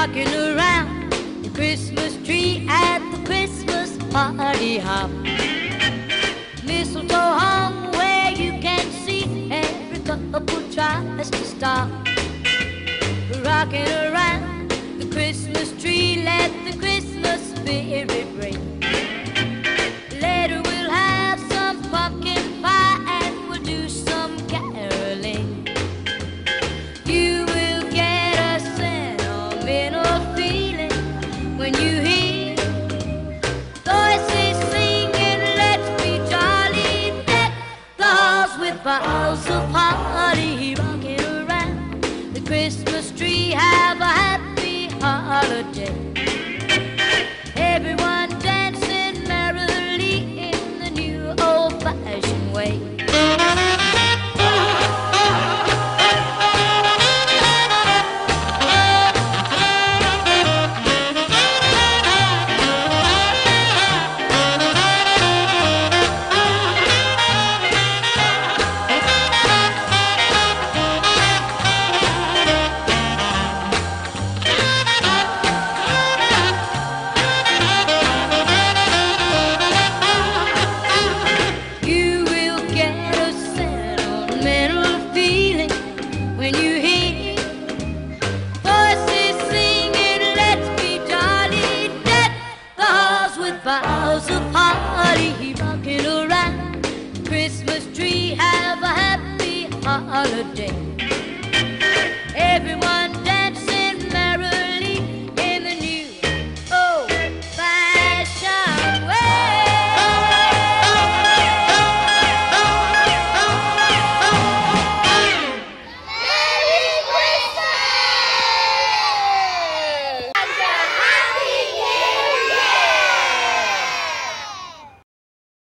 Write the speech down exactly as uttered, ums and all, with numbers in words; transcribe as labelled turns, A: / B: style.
A: rocking around the Christmas tree at the Christmas party hop. Mistletoe hung where you can see every couple tries to stop. Rocking around the Christmas tree, let the Christmas spirit ring. Later we'll have some pumpkin pie and we'll do some caroling. You will get a sentimental feeling when you hear voices singing, let's be jolly, deck the halls with boughs of holly. Rocking around the Christmas tree, have a happy holiday. Everyone dancing merrily in the new old-fashioned way. When you hear voices singing, let's be jolly, deck the halls with boughs of holly. Rocking around the Christmas tree, have a happy holiday.